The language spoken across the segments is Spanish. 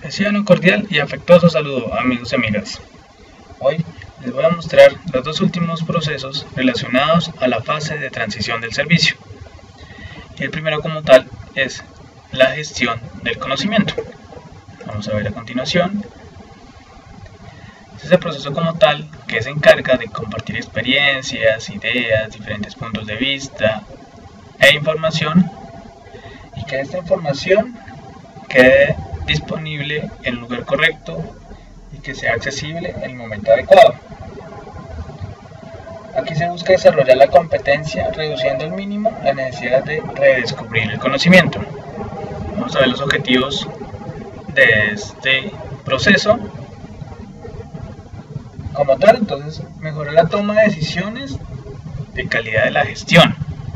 Reciban un cordial y afectuoso saludo, amigos y amigas. Hoy les voy a mostrar los dos últimos procesos relacionados a la fase de transición del servicio. Y el primero como tal es la gestión del conocimiento. Vamos a ver a continuación. Este es el proceso como tal que se encarga de compartir experiencias, ideas, diferentes puntos de vista e información, y que esta información quede disponible en el lugar correcto y que sea accesible en el momento adecuado. Aquí se busca desarrollar la competencia, reduciendo al mínimo la necesidad de redescubrir el conocimiento. Vamos a ver los objetivos de este proceso. Como tal, entonces, mejorar la toma de decisiones de calidad de la gestión.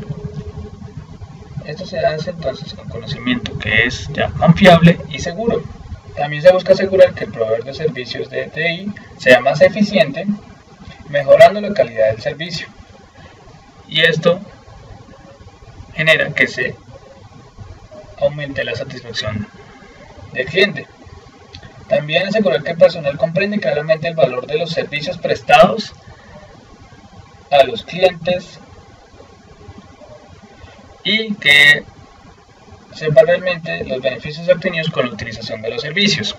Esto se hace entonces con conocimiento que es ya confiable y seguro. También se busca asegurar que el proveedor de servicios de TI sea más eficiente, mejorando la calidad del servicio. Y esto genera que se aumente la satisfacción del cliente. También asegurar que el personal comprende claramente el valor de los servicios prestados a los clientes y que sepa realmente los beneficios obtenidos con la utilización de los servicios.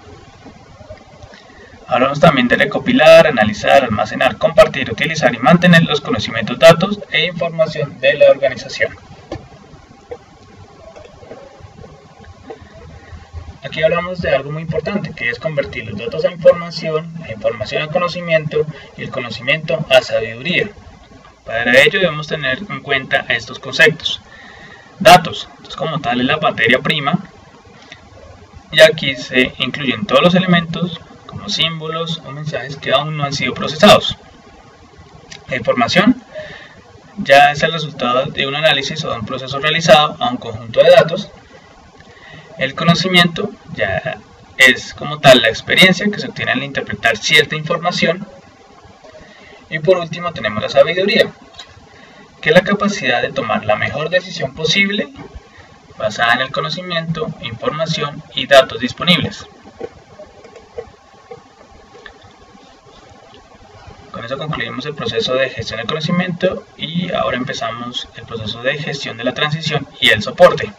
Hablamos también de recopilar, analizar, almacenar, compartir, utilizar y mantener los conocimientos, datos e información de la organización. Aquí hablamos de algo muy importante, que es convertir los datos a información, la información a conocimiento y el conocimiento a sabiduría. Para ello debemos tener en cuenta estos conceptos. Datos, entonces como tal es la materia prima, y aquí se incluyen todos los elementos como símbolos o mensajes que aún no han sido procesados. La información ya es el resultado de un análisis o de un proceso realizado a un conjunto de datos. El conocimiento ya es como tal la experiencia que se obtiene al interpretar cierta información. Y por último tenemos la sabiduría, que es la capacidad de tomar la mejor decisión posible basada en el conocimiento, información y datos disponibles. Con eso concluimos el proceso de gestión del conocimiento y ahora empezamos el proceso de gestión de la transición y el soporte.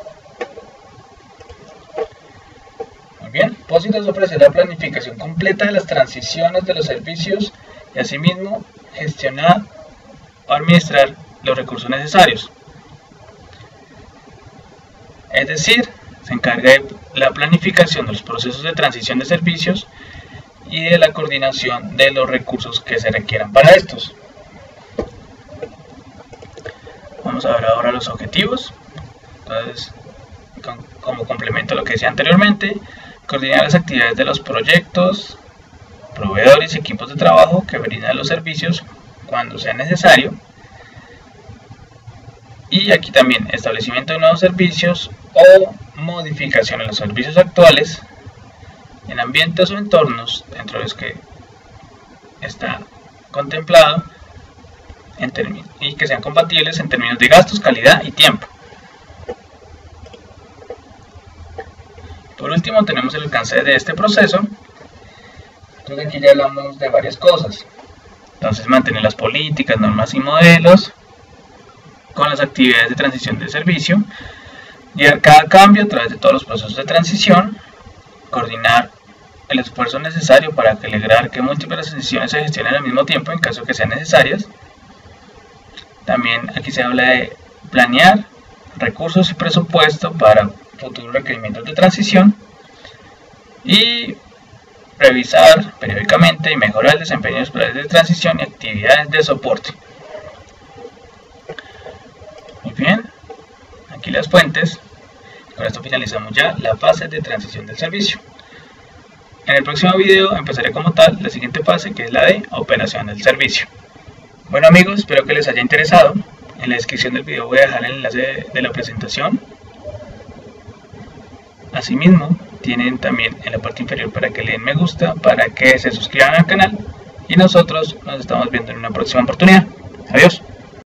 Muy bien, el propósito es ofrecer la planificación completa de las transiciones de los servicios y asimismo gestionar o administrar los recursos necesarios. Es decir, se encarga de la planificación de los procesos de transición de servicios y de la coordinación de los recursos que se requieran para estos. Vamos a ver ahora los objetivos. Entonces, como complemento a lo que decía anteriormente, coordinar las actividades de los proyectos, proveedores y equipos de trabajo que brindan los servicios cuando sea necesario. Y aquí también establecimiento de nuevos servicios o modificación en los servicios actuales en ambientes o entornos dentro de los que está contemplado y que sean compatibles en términos de gastos, calidad y tiempo. Por último tenemos el alcance de este proceso. Entonces aquí ya hablamos de varias cosas. Entonces mantener las políticas, normas y modelos con las actividades de transición de servicio, guiar cada cambio a través de todos los procesos de transición, coordinar el esfuerzo necesario para lograr que múltiples transiciones se gestionen al mismo tiempo en caso que sean necesarias. También aquí se habla de planear recursos y presupuesto para futuros requerimientos de transición y revisar periódicamente y mejorar el desempeño de los planes de transición y actividades de soporte. Muy bien, aquí las fuentes. Con esto finalizamos ya la fase de transición del servicio. En el próximo video empezaré como tal la siguiente fase, que es la de operación del servicio. Bueno amigos, espero que les haya interesado. En la descripción del video voy a dejar el enlace de la presentación. Asimismo, tienen también en la parte inferior para que le den me gusta, para que se suscriban al canal y nosotros nos estamos viendo en una próxima oportunidad. Adiós.